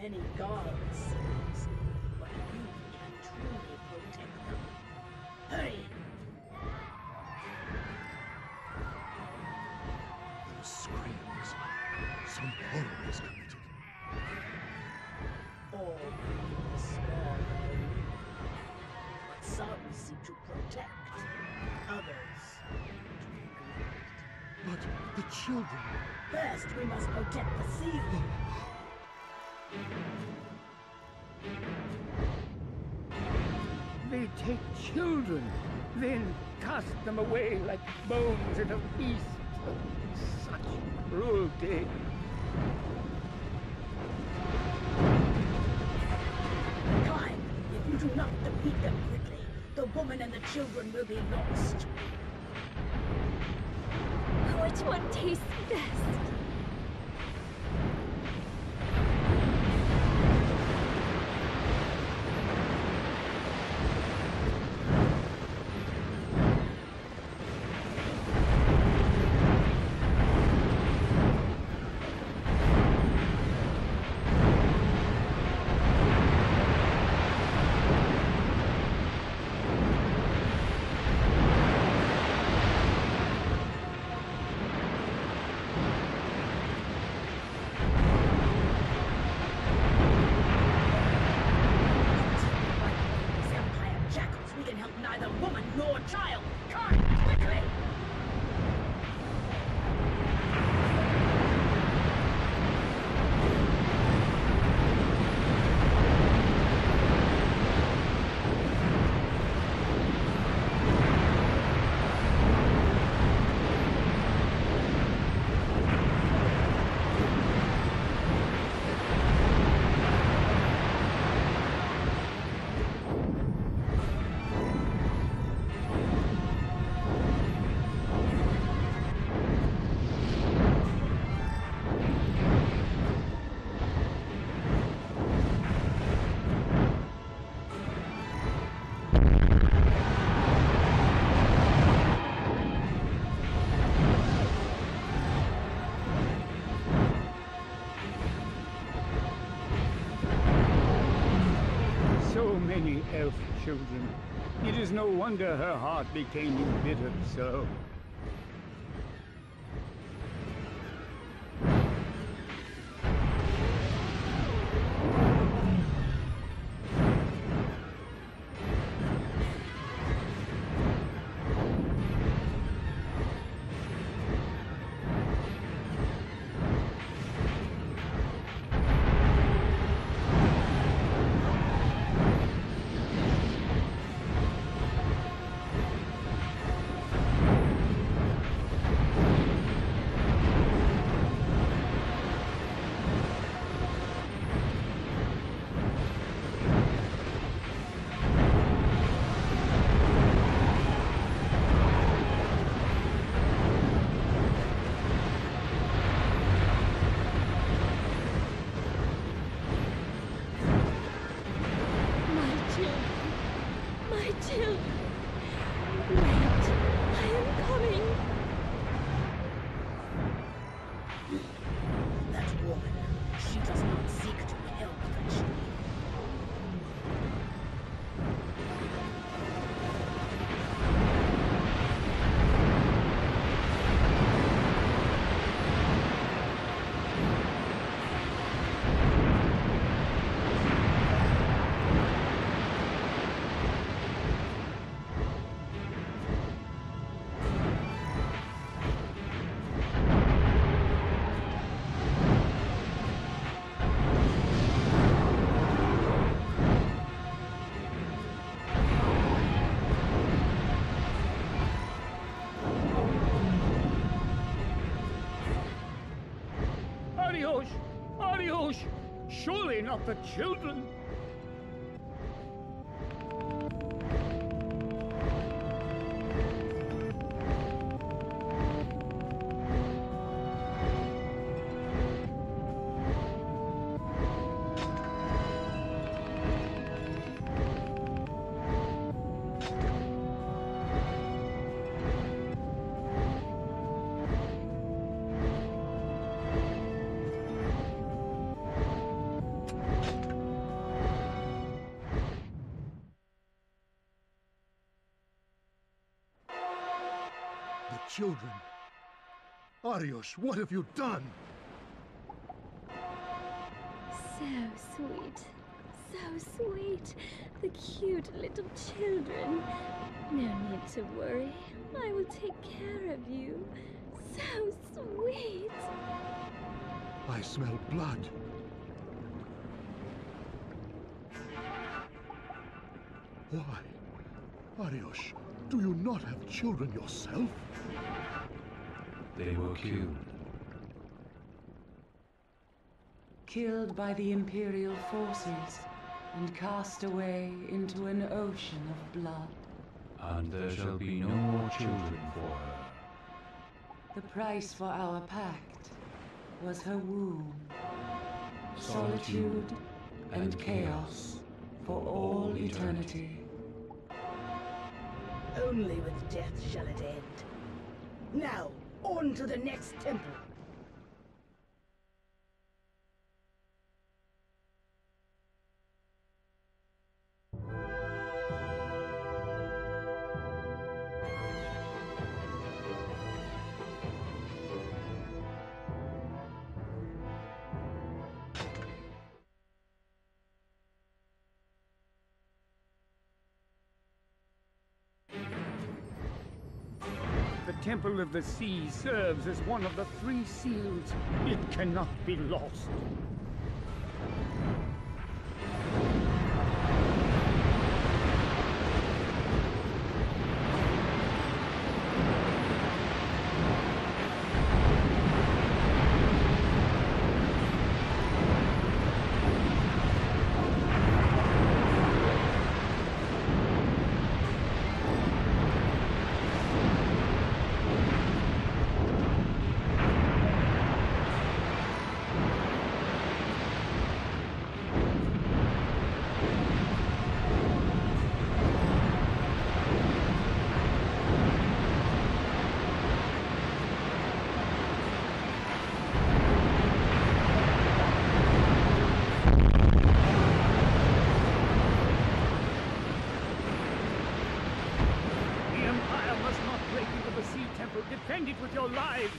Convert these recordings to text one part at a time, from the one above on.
many gods, seems, but you can truly protect them. Hurry! Those screams. Some horror is committed. All the small are weak, but some seem to protect, others to neglect. But the children... First, we must protect the seal. They take children, then cast them away like bones at a feast. Such cruelty. Caim, if you do not defeat them quickly, the woman and the children will be lost. Which one tastes best? Many elf children. It is no wonder her heart became embittered so. Surely not the children! The children. Arios, what have you done? So sweet. So sweet. The cute little children. No need to worry. I will take care of you. So sweet. I smell blood. Why? Arios, do you not have children yourself? They were killed. Killed by the Imperial forces and cast away into an ocean of blood. And there shall be no more children for her. The price for our pact was her womb. Solitude and chaos for all eternity. Only with death shall it end. Now, on to the next temple. The Temple of the Sea serves as one of the three seals. It cannot be lost. Defend it with your lives!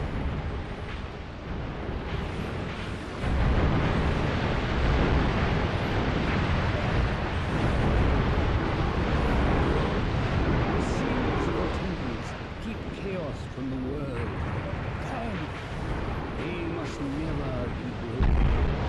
The seals of your temples keep chaos from the world. Come, they must never be broken.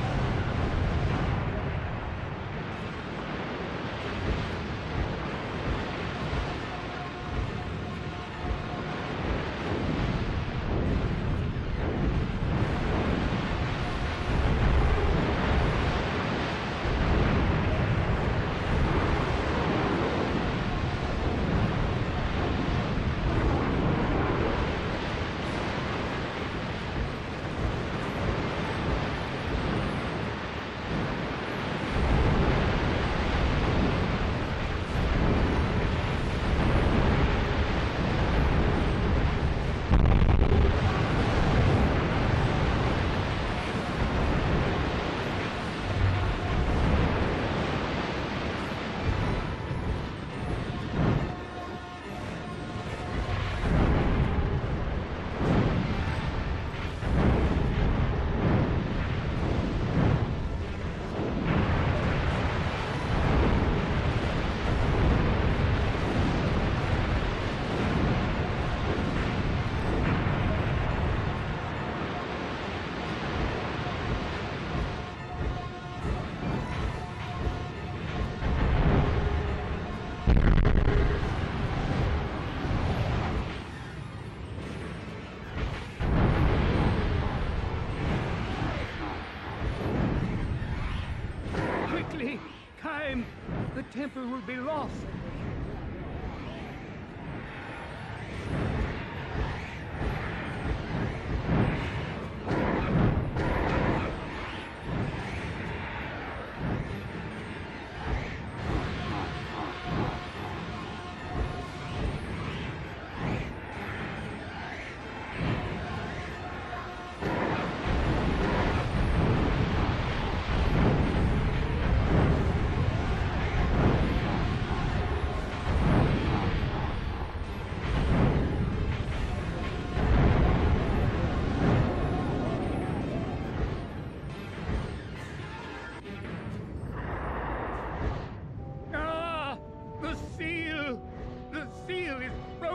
Caim, the temple will be lost.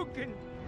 broken.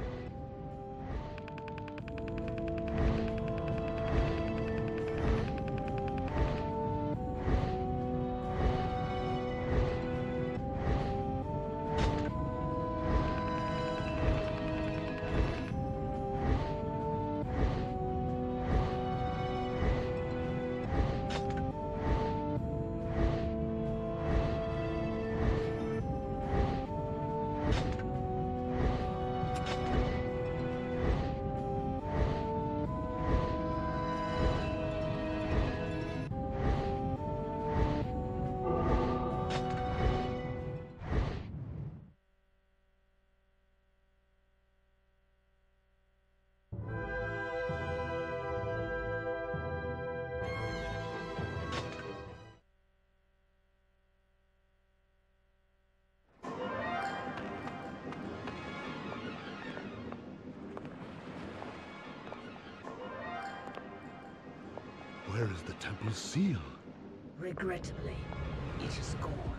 Where is the temple's seal? Regrettably, it is gone.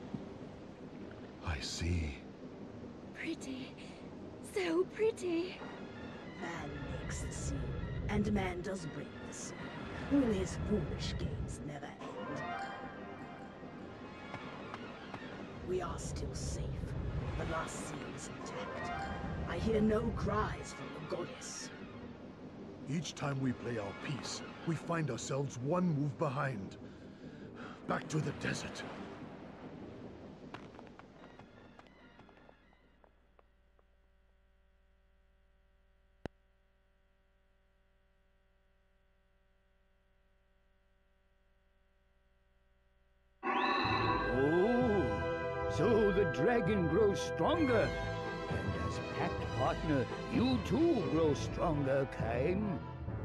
I see. Pretty. So pretty. Man makes the seal, and man does break the seal. Only his foolish games never end. We are still safe. The last seal is intact. I hear no cries from the goddess. Each time we play our piece, we find ourselves one move behind. Back to the desert. Oh, so the dragon grows stronger. And as pact partner, you too grow stronger, Caim.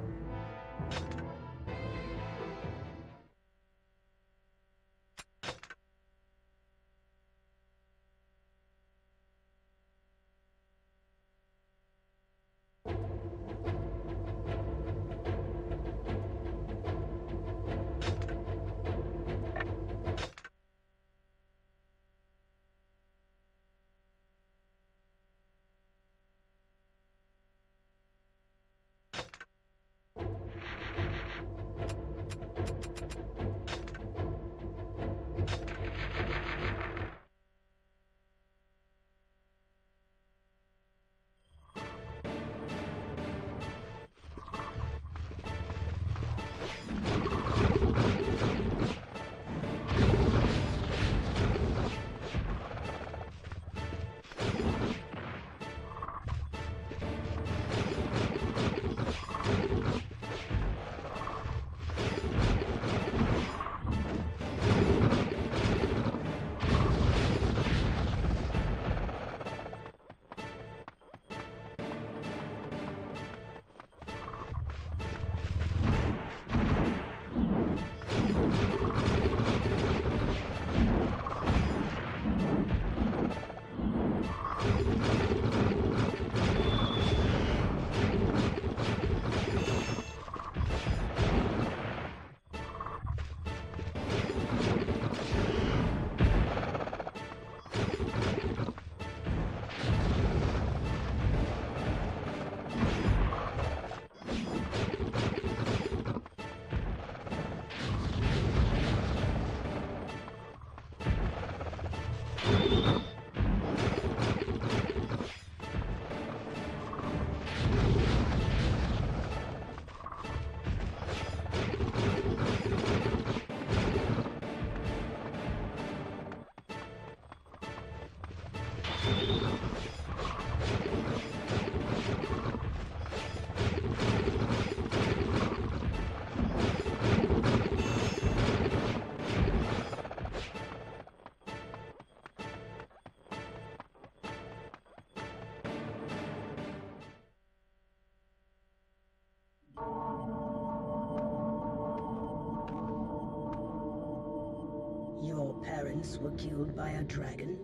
Your parents were killed by a dragon?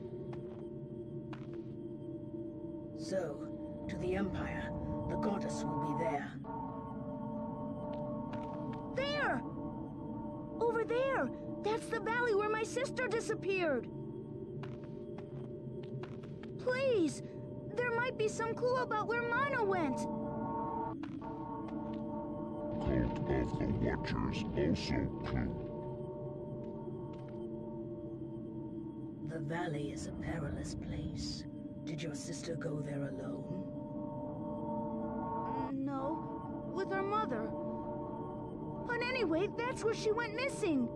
So, to the Empire, the goddess will be there. There! Over there! That's the valley where my sister disappeared! Please! There might be some clue about where Mana went. Cult of the Watchers also clue. The valley is a perilous place. Did your sister go there alone? No, with her mother. But anyway, that's where she went missing.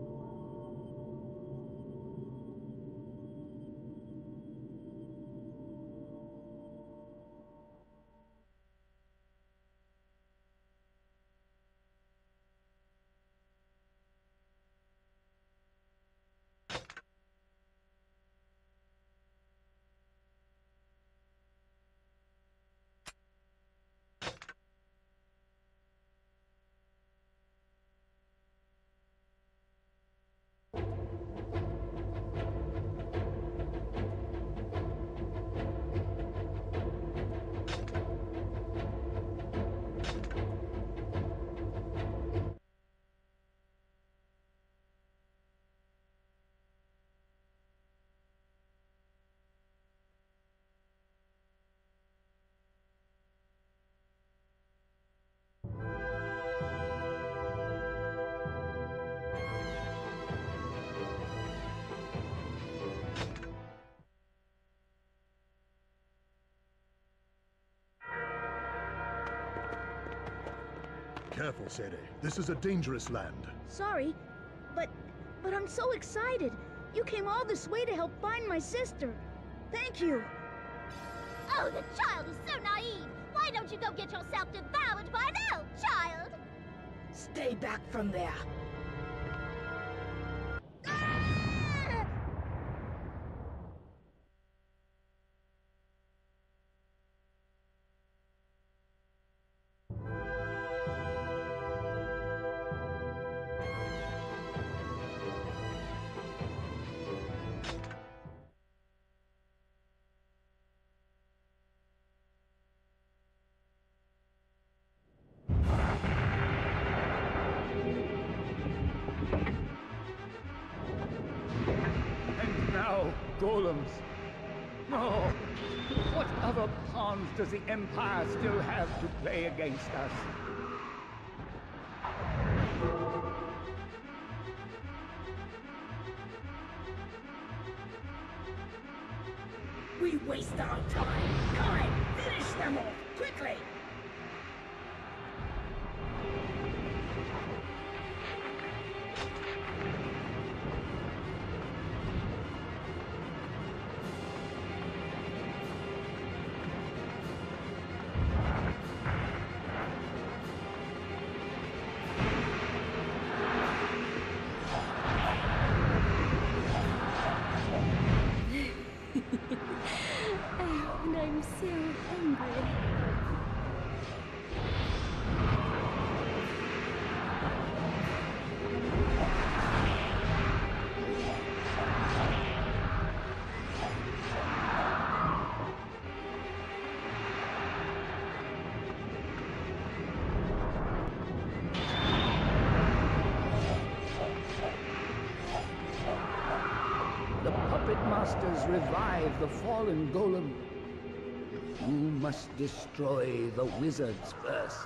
Careful, Sere. This is a dangerous land. Sorry, but I'm so excited. You came all this way to help find my sister. Thank you. Oh, the child is so naive. Why don't you go get yourself devoured by an elf, child? Stay back from there. Golems. No! What other pawns does the Empire still have to play against us? We waste our time. Caim, finish them off, quickly! And I'm so hungry. The puppet masters revive the fallen golem. You must destroy the wizards first.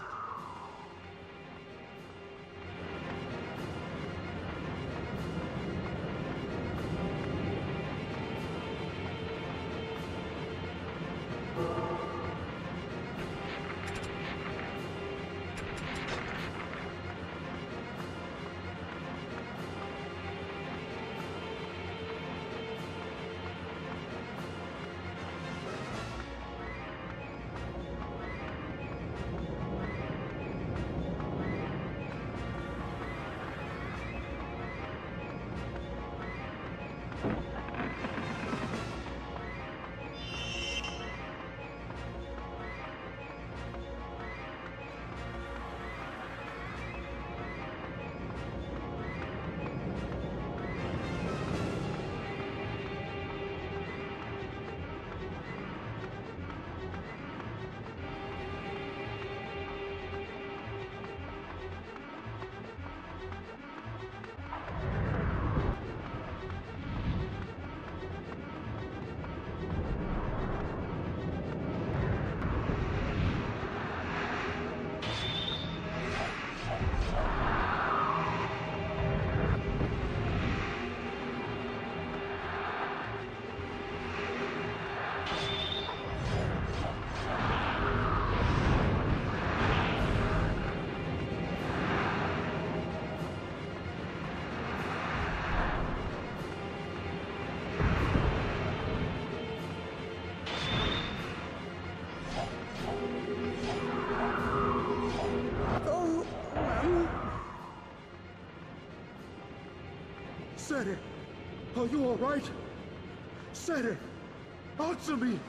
Sere! Are you alright? Sere! Answer me!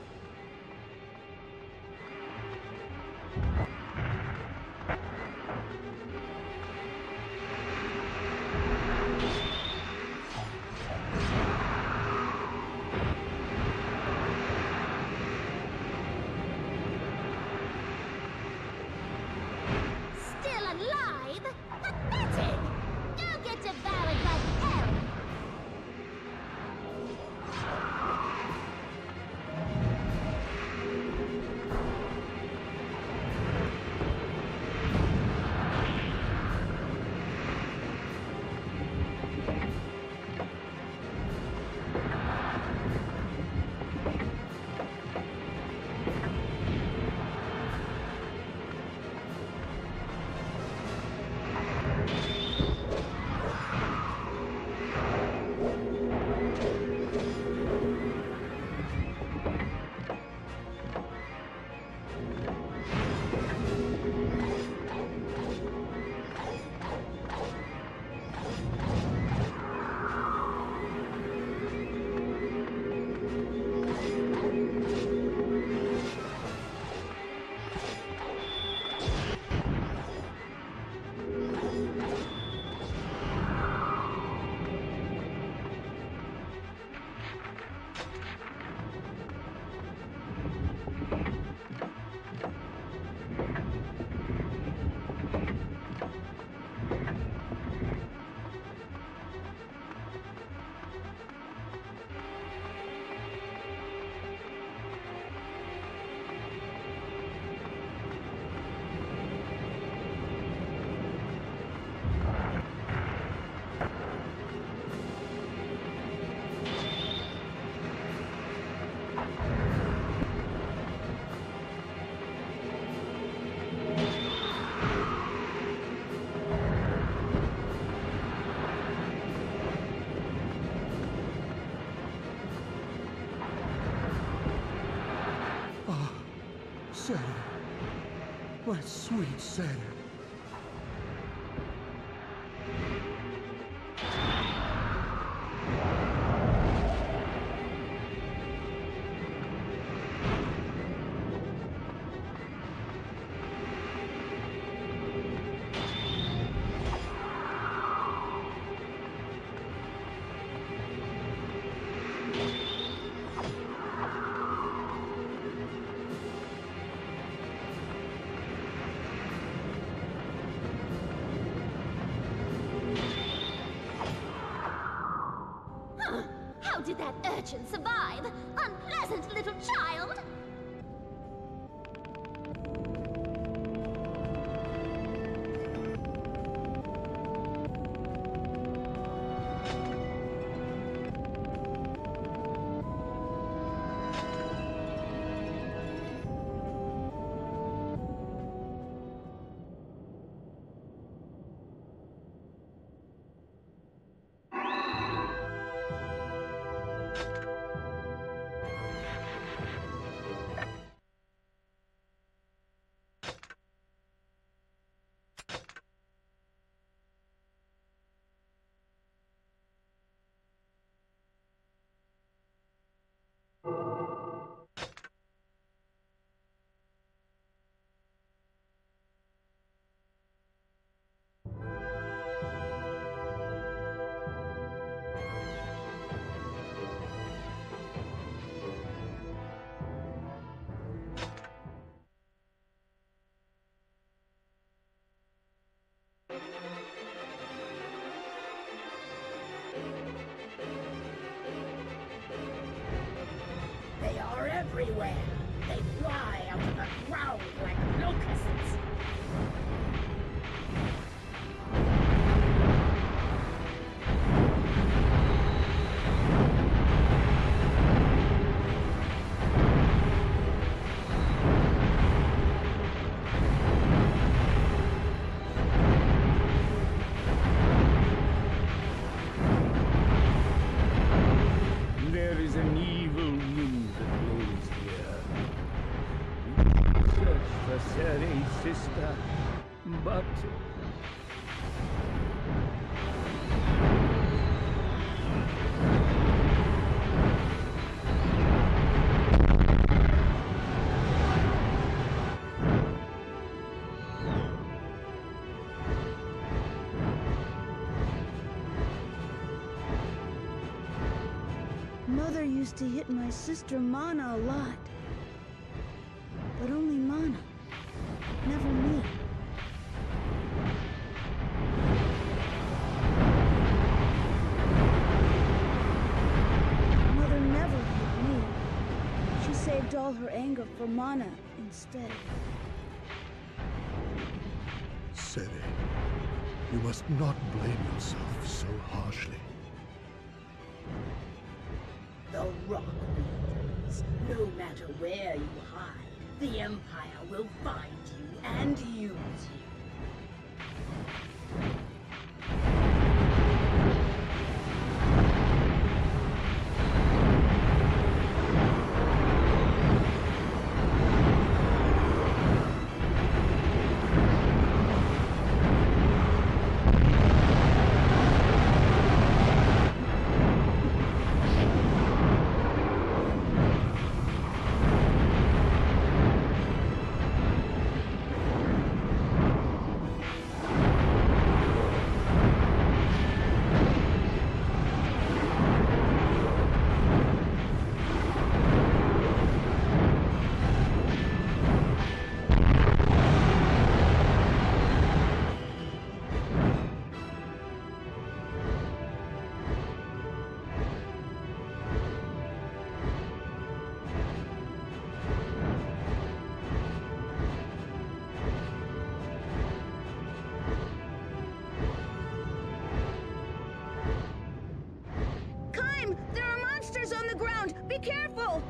Still alive? Pathetic! Go get devoured by hell! Sere! My sweet Sere! How did that urchin survive? Unpleasant little child! They are everywhere. They fly out of the ground like locusts. There is an evil wind that blows here. We search for Sere's sister, but used to hit my sister Mana a lot. But only Mana. Never me. Mother never hit me. She saved all her anger for Mana instead. Sere, you must not blame yourself so harshly. The rock beacons. No matter where you hide, the Empire will find you and use you. Caim! There are monsters on the ground! Be careful!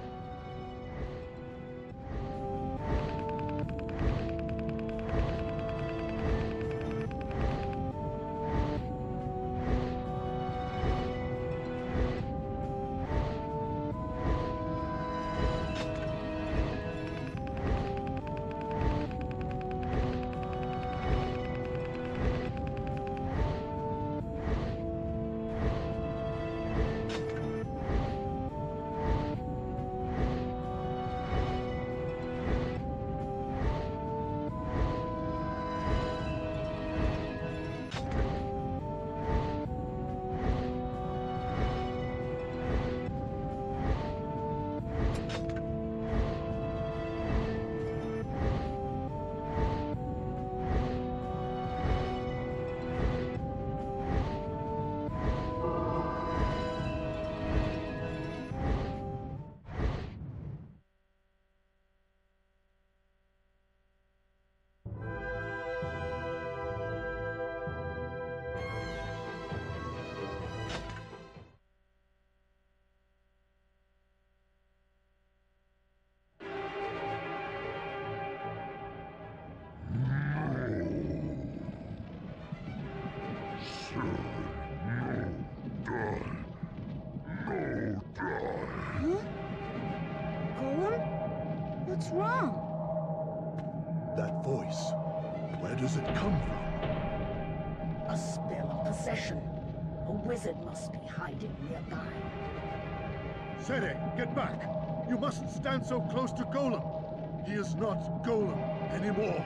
What's wrong? That voice, where does it come from? A spell of possession. A wizard must be hiding nearby. Sere, get back! You mustn't stand so close to Golem! He is not Golem anymore!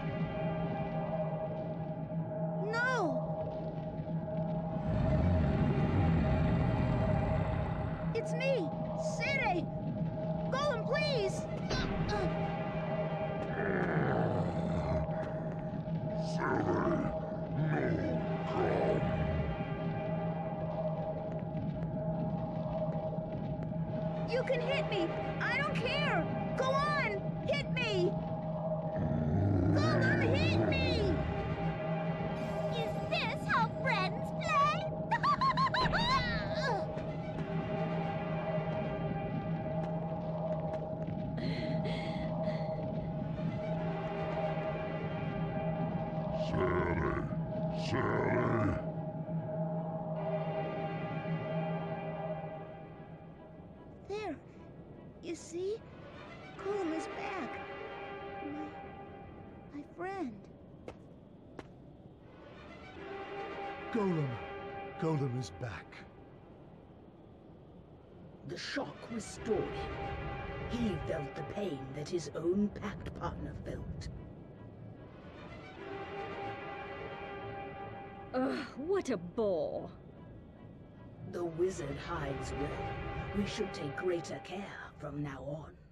No! It's me, Sere! Golem, please! You can hit me! I don't care! Go on! Hit me! Golem, hit me! Is this how friends play? Sally. There. You see? Golem is back. My friend. Golem is back. The shock restored him. He felt the pain that his own pact partner felt. Ugh, what a bore. The wizard hides well. We should take greater care from now on.